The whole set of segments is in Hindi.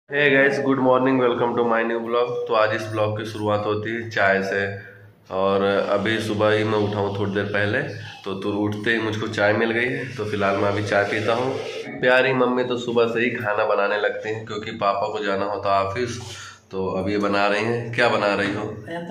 Hey guys, good morning, welcome to my new blog. तो आज इस ब्लॉग की शुरुआत होती है चाय से। और अभी सुबह ही मैं उठा हूँ थोड़ी देर पहले, तो उठते ही मुझको चाय मिल गई है। तो फिलहाल मैं अभी चाय पीता हूँ। प्यारी मम्मी तो सुबह से ही खाना बनाने लगती हैं क्योंकि पापा को जाना होता है ऑफिस। तो अभी बना रही हैं। क्या बना रही हो?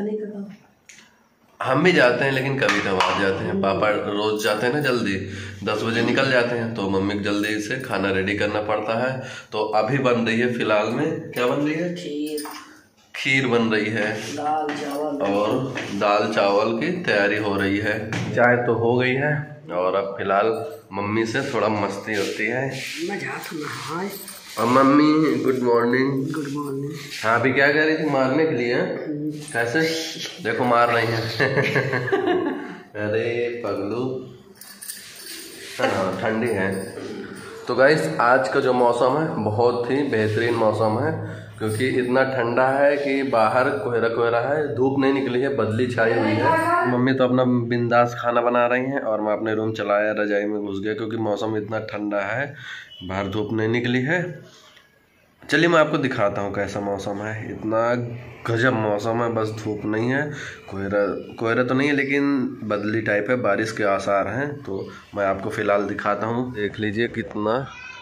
हम भी जाते हैं लेकिन कभी कभार जाते हैं। पापा रोज जाते हैं ना, जल्दी 10 बजे निकल जाते हैं, तो मम्मी को जल्दी से खाना रेडी करना पड़ता है। तो अभी बन रही है, फिलहाल में क्या बन रही है? खीर बन रही है, और दाल चावल की तैयारी हो रही है। चाय तो हो गई है और अब फिलहाल मम्मी से थोड़ा मस्ती होती है। और mummy good morning. Good morning. हाँ, अभी क्या कह रही थी? मारने के लिए? कैसे? देखो मार रही हैं। अरे पगलू, हाँ ठंडी है। तो गाइस, आज का जो मौसम है बहुत ही बेहतरीन मौसम है क्योंकि इतना ठंडा है कि बाहर कोहरा कोहरा है, धूप नहीं निकली है, बदली छाई हुई है। मम्मी तो अपना बिंदास खाना बना रही हैं और मैं अपने रूम चलाया, रजाई में घुस गया क्योंकि मौसम इतना ठंडा है, बाहर धूप नहीं निकली है। चलिए मैं आपको दिखाता हूँ कैसा मौसम है। इतना गजब मौसम है, बस धूप नहीं है, कोहरा कोहरा तो नहीं है लेकिन बदली टाइप है, बारिश के आसार हैं। तो मैं आपको फ़िलहाल दिखाता हूँ, देख लीजिए कितना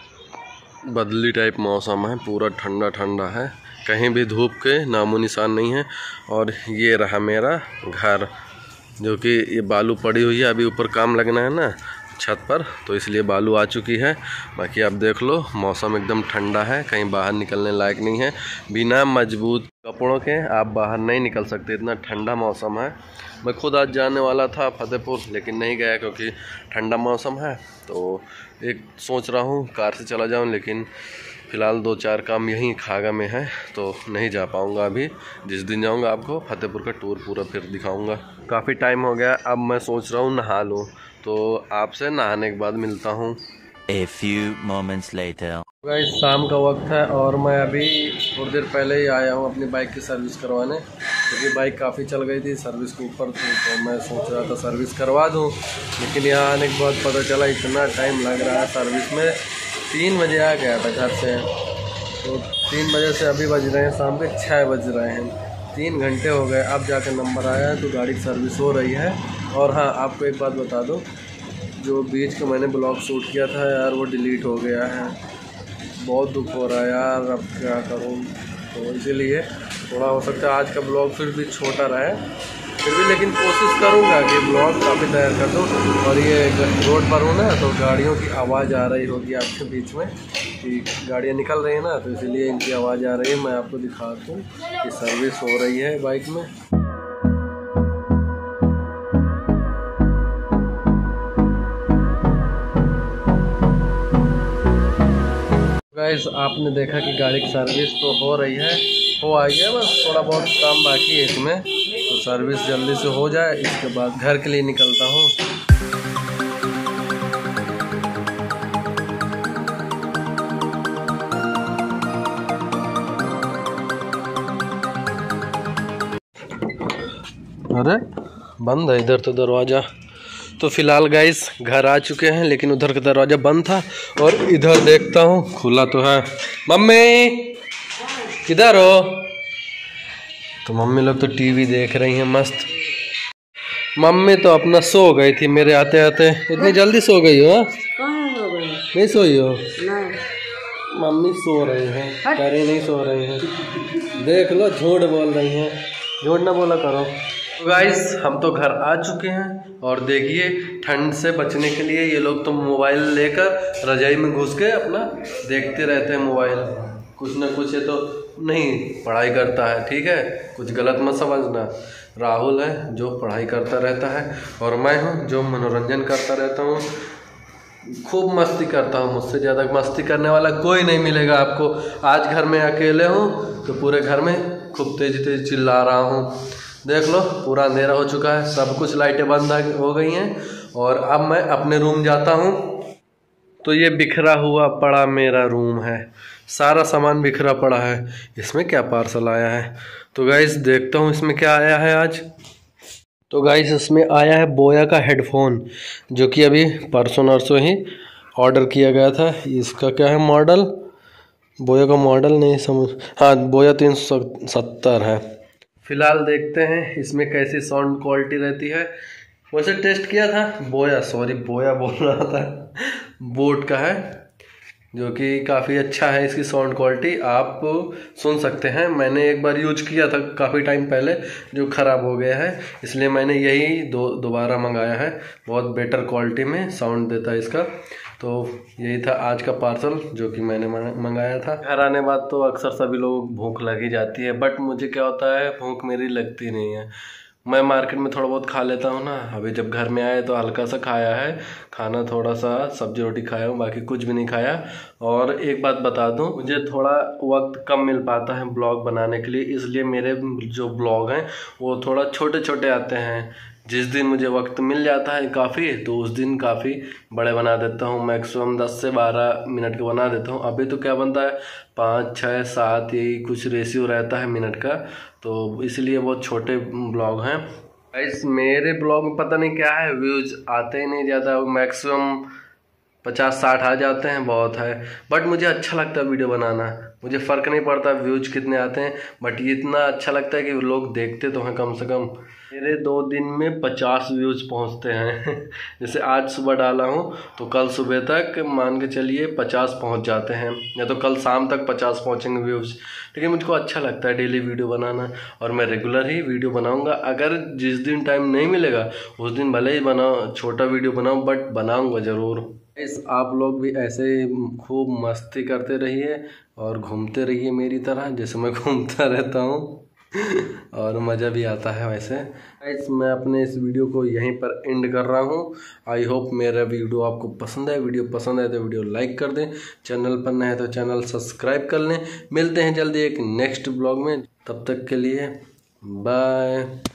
बदली टाइप मौसम है, पूरा ठंडा ठंडा है, कहीं भी धूप के नामो निशान नहीं है। और ये रहा मेरा घर, जो कि ये बालू पड़ी हुई है, अभी ऊपर काम लगना है ना छत पर, तो इसलिए बालू आ चुकी है। बाकी आप देख लो, मौसम एकदम ठंडा है, कहीं बाहर निकलने लायक नहीं है। बिना मजबूत कपड़ों के आप बाहर नहीं निकल सकते, इतना ठंडा मौसम है। मैं खुद आज जाने वाला था फतेहपुर, लेकिन नहीं गया क्योंकि ठंडा मौसम है। तो एक सोच रहा हूँ कार से चला जाऊँ, लेकिन फ़िलहाल 2-4 काम यहीं खागा में है तो नहीं जा पाऊँगा अभी। जिस दिन जाऊँगा आपको फतेहपुर का टूर पूरा फिर दिखाऊँगा। काफ़ी टाइम हो गया, अब मैं सोच रहा हूँ नहा लूँ, तो आपसे नहाने के बाद मिलता हूँ। A few moments later. Guys, शाम का वक्त है और मैं अभी थोड़ी देर पहले ही आया हूँ अपनी बाइक की सर्विस करवाने, क्योंकि बाइक काफ़ी चल गई थी, सर्विस के ऊपर थी, तो मैं सोच रहा था सर्विस करवा दूँ। लेकिन यहाँ आने के बाद पता चला इतना टाइम लग रहा है सर्विस में। 3 बजे आ गया था घर से, तो 3 बजे से अभी बज रहे हैं शाम के 6 बज रहे हैं, 3 घंटे हो गए। अब जाकर नंबर आया है तो गाड़ी की सर्विस हो रही है। और हाँ, आपको एक बात बता दूँ, जो बीच का मैंने ब्लॉग शूट किया था यार, वो डिलीट हो गया है। बहुत दुख हो रहा है यार, अब क्या करूँ। तो इसीलिए थोड़ा हो सकता है आज का ब्लॉग फिर भी छोटा रहे, फिर भी लेकिन कोशिश करूँगा कि ब्लॉग काफ़ी तैयार कर दूँ। और ये रोड पर हूँ ना, तो गाड़ियों की आवाज़ आ रही होगी आपके बीच में कि गाड़ियाँ निकल रही हैं ना, तो इसीलिए इनकी आवाज़ आ रही है। मैं आपको दिखाता हूँ कि सर्विस हो रही है बाइक में। गाइस, आपने देखा कि गाड़ी की सर्विस तो हो रही है, हो आई है, बस थोड़ा बहुत काम बाकी है इसमें। तो सर्विस जल्दी से हो जाए, इसके बाद घर के लिए निकलता हूँ। अरे बंद है इधर तो दरवाज़ा। तो फिलहाल गाइस घर आ चुके हैं, लेकिन उधर का दरवाज़ा बंद था और इधर देखता हूँ खुला तो है। मम्मी किधर हो? तो मम्मी लोग तो टीवी देख रही हैं मस्त। मम्मी तो अपना सो गई थी मेरे आते आते। इतनी जल्दी सो गई हो? नहीं सोई हो? नहीं। मम्मी सो रही हैं, कह रही नहीं सो रही हैं। देख लो, झूठ बोल रही हैं, झूठ ना बोला करो। तो गाइस, हम तो घर आ चुके हैं और देखिए ठंड से बचने के लिए ये लोग तो मोबाइल लेकर रजाई में घुस के अपना देखते रहते हैं मोबाइल। कुछ ना कुछ है तो नहीं पढ़ाई करता है, ठीक है, कुछ गलत मत समझना। राहुल है जो पढ़ाई करता रहता है और मैं हूँ जो मनोरंजन करता रहता हूँ, खूब मस्ती करता हूँ। मुझसे ज़्यादा मस्ती करने वाला कोई नहीं मिलेगा आपको। आज घर में अकेले हूँ तो पूरे घर में खूब तेज तेज चिल्ला रहा हूँ। देख लो, पूरा अंधेरा हो चुका है, सब कुछ लाइटें बंद हो गई हैं और अब मैं अपने रूम जाता हूँ। तो ये बिखरा हुआ पड़ा मेरा रूम है, सारा सामान बिखरा पड़ा है। इसमें क्या पार्सल आया है? तो गाइस देखता हूँ इसमें क्या आया है आज। तो गाइस, इसमें आया है बोया का हेडफोन, जो कि अभी परसों नरसों ही ऑर्डर किया गया था। इसका क्या है मॉडल? बोया का मॉडल नहीं समझ, हाँ बोया 370 है। फिलहाल देखते हैं इसमें कैसी साउंड क्वालिटी रहती है। वैसे टेस्ट किया था, बोया बोल रहा था, बोट का है, जो कि काफ़ी अच्छा है। इसकी साउंड क्वालिटी आप सुन सकते हैं। मैंने एक बार यूज किया था काफ़ी टाइम पहले, जो ख़राब हो गया है, इसलिए मैंने यही दोबारा मंगाया है। बहुत बेटर क्वालिटी में साउंड देता है इसका। तो यही था आज का पार्सल जो कि मैंने मंगाया था। घर आने बाद तो अक्सर सभी लोग भूख लगी जाती है, बट मुझे क्या होता है, भूख मेरी लगती नहीं है। मैं मार्केट में थोड़ा बहुत खा लेता हूँ ना। अभी जब घर में आए तो हल्का सा खाया है खाना, थोड़ा सा सब्जी रोटी खाया हूँ, बाकी कुछ भी नहीं खाया। और एक बात बता दूँ, मुझे थोड़ा वक्त कम मिल पाता है ब्लॉग बनाने के लिए, इसलिए मेरे जो ब्लॉग हैं वो थोड़ा छोटे छोटे आते हैं। जिस दिन मुझे वक्त मिल जाता है काफ़ी, तो उस दिन काफ़ी बड़े बना देता हूँ। मैक्सिमम 10 से 12 मिनट के बना देता हूँ। अभी तो क्या बनता है 5, 6, 7 यही कुछ रेशियो रहता है मिनट का, तो इसलिए बहुत छोटे ब्लॉग हैं। इस मेरे ब्लॉग में पता नहीं क्या है, व्यूज़ आते ही नहीं ज़्यादा, मैक्सिमम 50-60 आ जाते हैं, बहुत है। बट मुझे अच्छा लगता है वीडियो बनाना, मुझे फ़र्क नहीं पड़ता व्यूज कितने आते हैं, बट ये इतना अच्छा लगता है कि लोग देखते तो हैं कम से कम। मेरे 2 दिन में 50 व्यूज पहुंचते हैं जैसे आज सुबह डाला हूं तो कल सुबह तक मान के चलिए 50 पहुंच जाते हैं, या तो कल शाम तक 50 पहुंचेंगे व्यूज। लेकिन मुझको अच्छा लगता है डेली वीडियो बनाना, और मैं रेगुलर ही वीडियो बनाऊंगा। अगर जिस दिन टाइम नहीं मिलेगा उस दिन भले ही बनाओ, छोटा वीडियो बनाऊँ, बट बनाऊँगा ज़रूर। आप लोग भी ऐसे ही खूब मस्ती करते रहिए और घूमते रहिए मेरी तरह, जैसे मैं घूमता रहता हूँ और मज़ा भी आता है। वैसे मैं अपने इस वीडियो को यहीं पर एंड कर रहा हूँ। आई होप मेरा वीडियो आपको पसंद है। वीडियो पसंद है तो वीडियो लाइक कर दें, चैनल पर नए हैं तो चैनल सब्सक्राइब कर लें। मिलते हैं जल्दी एक नेक्स्ट ब्लॉग में, तब तक के लिए बाय।